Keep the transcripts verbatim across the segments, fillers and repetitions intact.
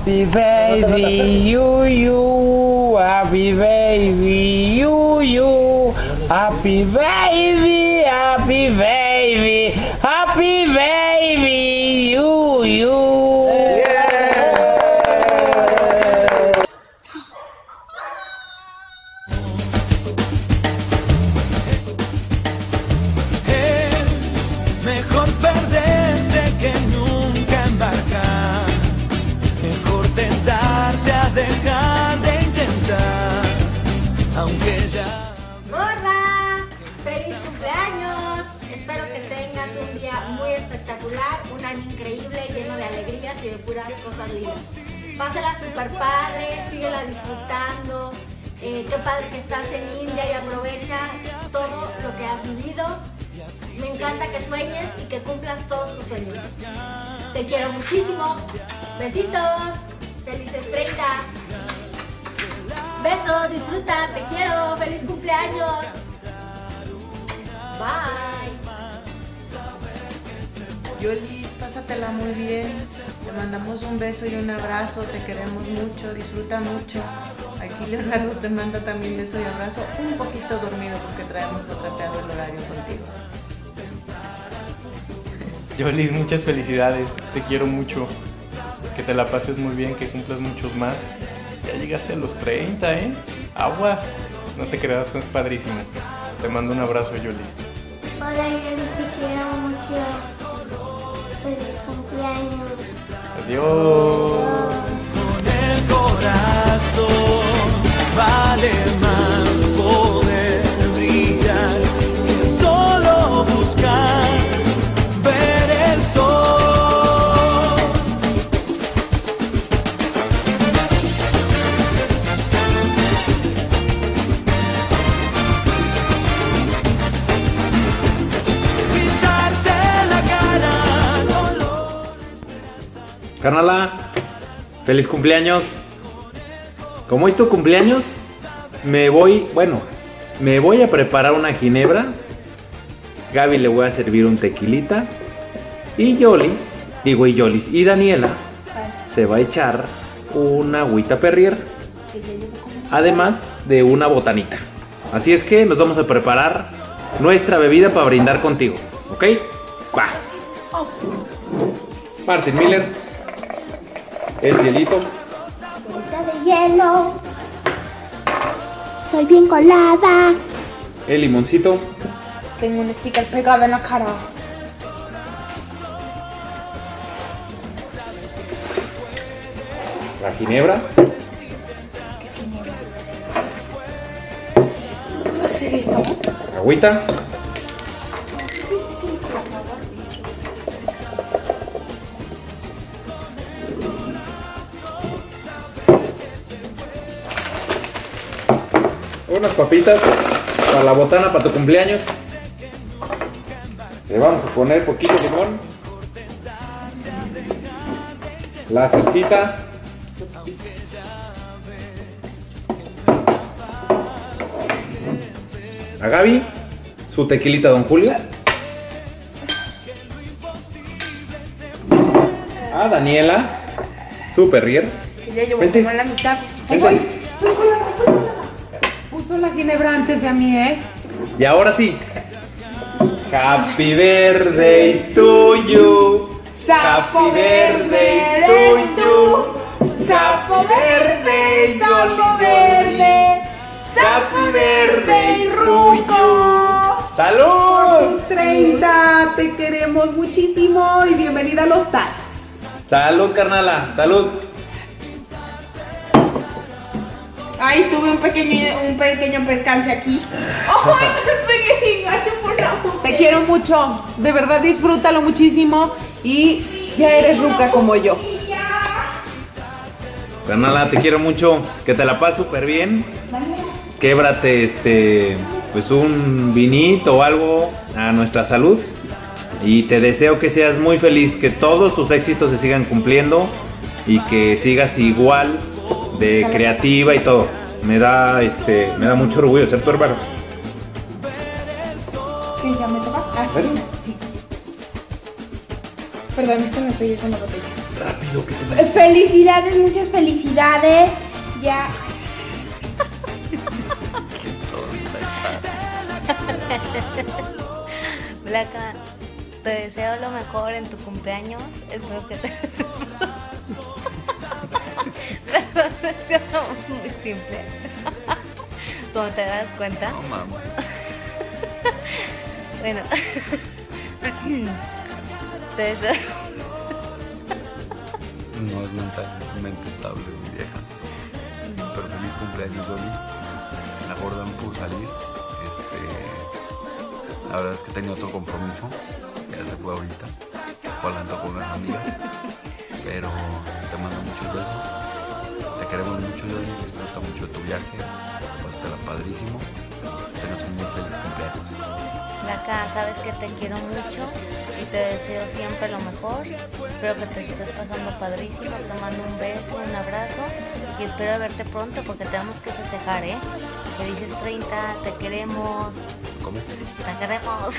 Happy baby, you, you. Happy baby, you, you. Happy baby, happy baby, happy baby, you, you. Mejor perderse que nunca embarcar. Mejor tentarse a dejar de intentar. Aunque ya... ¡Gorda! ¡Feliz cumpleaños! Espero que tengas un día muy espectacular, un año increíble, lleno de alegrías y de puras cosas lindas. Pásala súper padre, síguela disfrutando. Eh, qué padre que estás en India y aprovecha todo lo que has vivido. Me encanta que sueñes y que cumplas todos tus sueños. Te quiero muchísimo. Besitos. Felices treinta. Besos, disfruta, te quiero. Feliz cumpleaños. Bye. Yoli, pásatela muy bien. Te mandamos un beso y un abrazo. Te queremos mucho. Disfruta mucho. Aquí Leonardo te manda también beso y abrazo. Un poquito dormido porque traemos contrapeado el horario contigo. Yoli, muchas felicidades, te quiero mucho, que te la pases muy bien, que cumplas muchos más. Ya llegaste a los treinta, ¿eh? Aguas, no te creas, es padrísimo. Te mando un abrazo, Yoli. Hola, Yoli, te quiero mucho. Feliz cumpleaños. Adiós. Con el corazón vale más poder brillar que solo buscar. Carnala, feliz cumpleaños. Como es tu cumpleaños, me voy, bueno, me voy a preparar una ginebra. Gaby le voy a servir un tequilita. Y Yolis, digo y Yolis, y Daniela se va a echar una agüita Perrier. Además de una botanita. Así es que nos vamos a preparar nuestra bebida para brindar contigo, ¿ok? ¡Cuá! Martin Miller. El hielito. Bolita de hielo. Estoy bien colada. El limoncito. Tengo un sticker pegado en la cara. La ginebra. ¿Qué ginebra? ¿Puedo hacer eso? Agüita. Unas papitas para la botana para tu cumpleaños. Le vamos a poner poquito limón. La salsita. A Gaby su tequilita Don Julio. A Daniela su Perrier. Que ya llevo Vente. como en la mitad. Vente. Puso la ginebra antes de a mí, ¿eh? Y ahora sí. Happy birthday to you. Happy birthday to you. Happy birthday, Sapo Yoli, verde. Happy birthday to you. Por ¡Salud! tus treinta, te queremos muchísimo y bienvenida a los T A S. Salud, carnala. Salud. Ay, tuve un pequeño, un pequeño percance aquí. Ay, me pegué mi gacho por la boca. Te quiero mucho, de verdad disfrútalo muchísimo y ya eres ruca como yo. Carnala, te quiero mucho. Que te la pases súper bien. Québrate este, pues un vinito o algo a nuestra salud. Y te deseo que seas muy feliz, que todos tus éxitos se sigan cumpliendo y que sigas igual de creativa y todo. Me da este, me da mucho orgullo ser tu hermano. ¿Qué, ya me toca? Ah, sí. ¿Ves? Sí. Perdón, es que me pegué con la botella. Rápido, que te... Felicidades, muchas felicidades. Ya. Blanca, te deseo lo mejor en tu cumpleaños. Espero que te... Perdón, es muy simple. Como te das cuenta. No, mamá. Bueno. Te deseo... No es mentalmente estable, mi vieja. Pero feliz cumpleaños, Dolly. La gorda no pudo salir. Este, la verdad es que tenía otro compromiso. Ya se fue ahorita. Fue hablando con unas amigas. Pero te mando muchos besos. Te queremos mucho, Dolly. Disfruta mucho de tu viaje. Pásatela padrísimo. Tengas un muy feliz cumpleaños. Blanca, sabes que te quiero mucho y te deseo siempre lo mejor. Espero que te estés pasando padrísimo. Te mando un beso, un abrazo y espero verte pronto porque tenemos que festejar, ¿eh? Felices treinta, te queremos. ¿Cómo? Te queremos.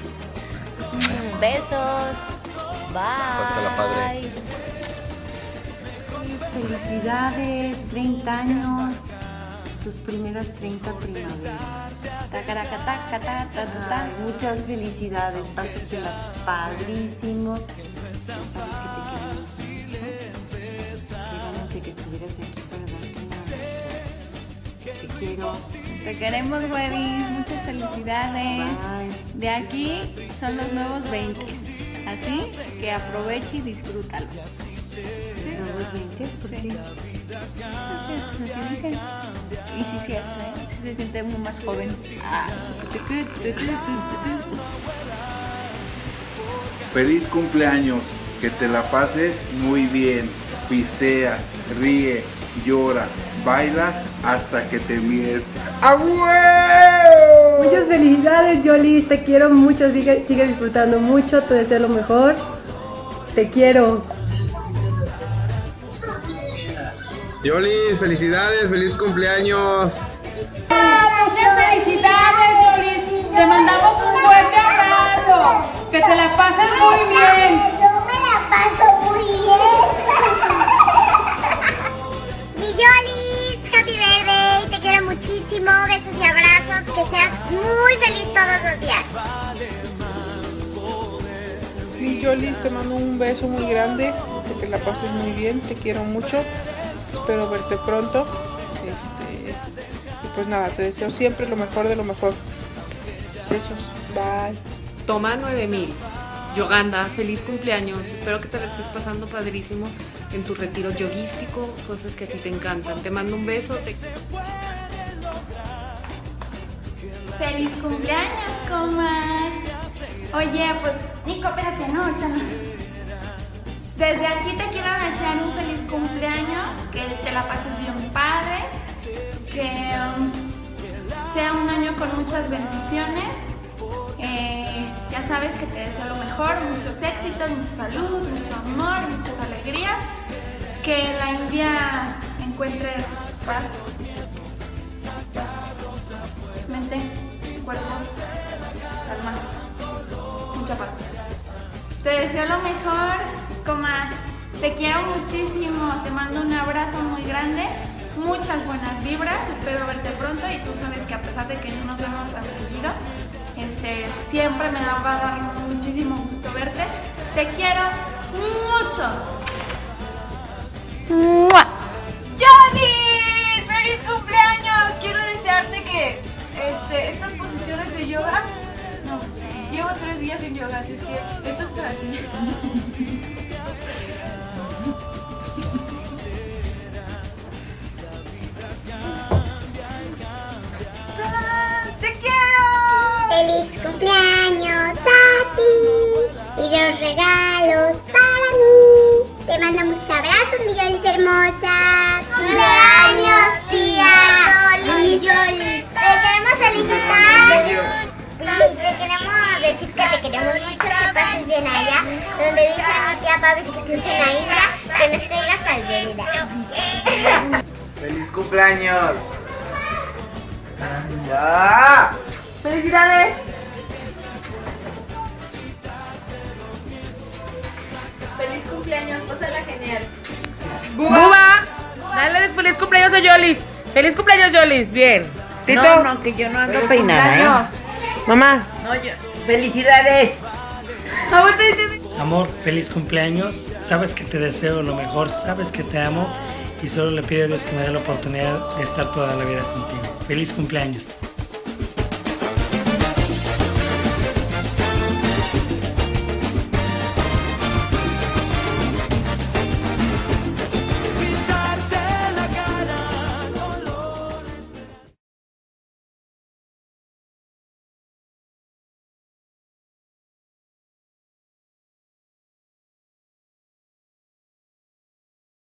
Besos. Bye. Pásatela padre. Felicidades, treinta años. Tus primeras treinta primaveras. Tacaraca, taca, ta, ta, ta, ta. Muchas felicidades, pásatela padrísimo. Ya sabes que te queremos mucho. Qué ganas de que estuvieras aquí para darte una. Te quiero. Te queremos, Webis. Muchas felicidades. Bye. De aquí son los nuevos veinte. Así que aprovecha y disfrútalo. ¿Nuevos veinte? ¿Por qué? Entonces, así dicen. Y sí, es cierto, ¿eh? Sí se siente uno más joven. Ah. Feliz cumpleaños, que te la pases muy bien, pistea, ríe, llora, baila hasta que te mires. ¡Ah, huevo! Muchas felicidades, Yolis, te quiero mucho, sigue, sigue disfrutando mucho, te deseo lo mejor, te quiero. Yolis, felicidades, feliz cumpleaños. Muchas felicidades, Yolis. Te mandamos un fuerte abrazo. Que te la pases muy bien. Yo me la paso muy bien. Mi Yolis, happy birthday. Te quiero muchísimo. Besos y abrazos. Que seas muy feliz todos los días. Mi Yolis, te mando un beso muy grande. Que te la pases muy bien. Te quiero mucho. Espero verte pronto. Este, y pues nada, te deseo siempre lo mejor de lo mejor. Besos. Bye. Toma nueve mil. Yoganda, feliz cumpleaños. Espero que te la estés pasando padrísimo en tu retiro yoguístico, cosas que a ti te encantan. Te mando un beso. Te... ¡Feliz cumpleaños, comadre! Oye, pues, Nico, espérate, no, ahorita no. Desde aquí te quiero desear un feliz cumpleaños, que te la pases bien padre, que um, sea un año con muchas bendiciones. Eh, ya sabes que te deseo lo mejor, muchos éxitos, mucha salud, mucho amor, muchas alegrías. Que en la India encuentres paz, mente, cuerpo, alma, mucha paz. Te deseo lo mejor, coma. Te quiero muchísimo, te mando un abrazo muy grande, muchas buenas vibras, espero verte pronto y tú sabes que a pesar de que no nos vemos tan seguido, este, siempre me va a dar muchísimo gusto verte. Te quiero mucho. ¡Johnny! ¡Feliz cumpleaños! Quiero desearte que este, estas posiciones de yoga... No, llevo tres días en yoga, así es que esto es para ti. ¡Te quiero! Feliz cumpleaños a ti y los regalos para mí. Te mando muchos abrazos, mi Yolis hermosa. ¡Cumpleaños, tía Yolis! Yolis, te queremos felicitar. Y te queremos decir que te queremos mucho, que pases bien allá. Donde dice a mi tía Pavi que estés en la India, que nos traigas al ¡Feliz cumpleaños! ¡Ya! ¡Feliz cumpleaños! cumpleaños, pásala genial. ¡Buba! Dale feliz cumpleaños a Yolis. Feliz cumpleaños, Yolis. Bien. Tito. No, no, que yo no ando Feliz peinada, cumpleaños. ¿eh? Mamá. No, yo. ¡Felicidades! Amor, feliz cumpleaños. Sabes que te deseo lo mejor, sabes que te amo y solo le pido a Dios que me dé la oportunidad de estar toda la vida contigo. Feliz cumpleaños.